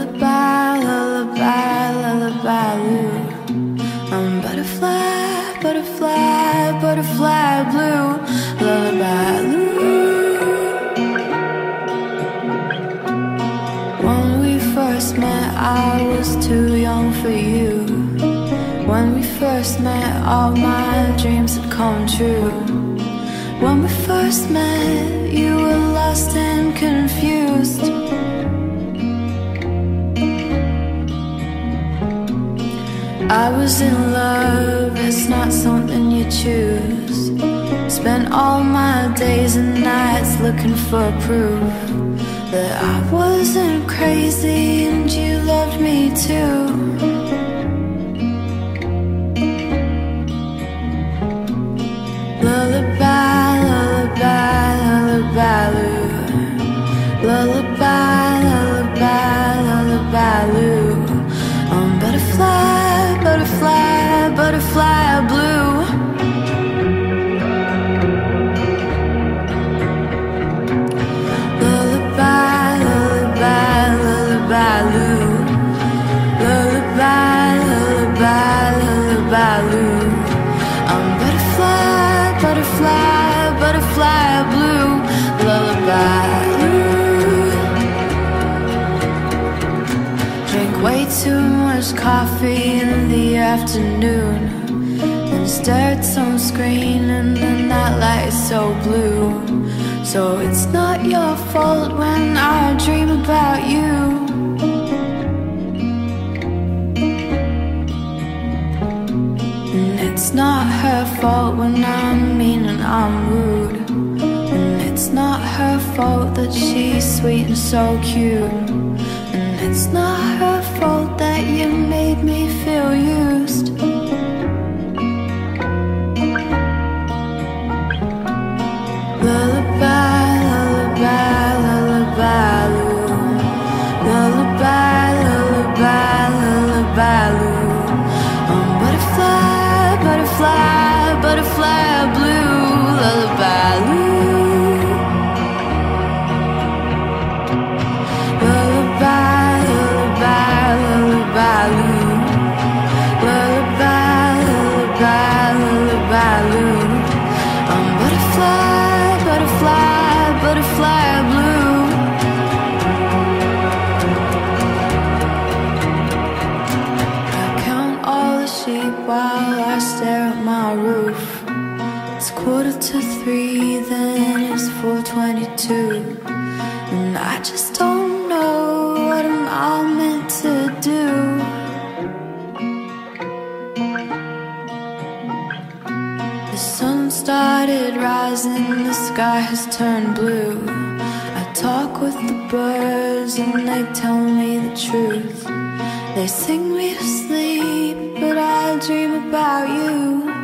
lullaby, lullaby, lullaby, loo. I'm butterfly, butterfly, butterfly blue. Lullaby, loo. When we first met, I was too young for you. When we first met, all my dreams had come true. When we first met, you were lost and confused. I was in love, it's not something you choose. Spent all my days and nights looking for proof that I wasn't crazy and you loved me too. Lullaby, lullaby, lullaby, loo. Lullaby, lullaby, lullaby, loo. I'm butterfly, butterfly, butterfly blue. Lullaby, lullaby, lullaby, loo. Lullaby, lullaby, lullaby, loo. I'm butterfly, butterfly, butterfly blue. Lullaby, loo. Drink way too much coffee in the afternoon, then stare at some screen and then that light is so blue. So it's not your fault when I dream about you. And it's not her fault when I'm mean and I'm rude. And it's not her fault that she's sweet and so cute. And it's not her fault that you made me feel used. Lullaby, lullaby, lullaby, loo. Lullaby, lullaby, lullaby, loo. I'm butterfly, butterfly, butterfly blue. Lullaby, loo. Lullaby, lullaby, lullaby, loo. Lullaby, lullaby, lullaby, loo. I'm butterfly, butterfly, butterfly blue. I count all the sheep while I stare at my roof. It's 2:45, then it's 4:22, and I just don't know what I'm all meant to do. The sun started rising, the sky has turned blue. I talk with the birds and they tell me the truth. They sing me to sleep, but I dream about you.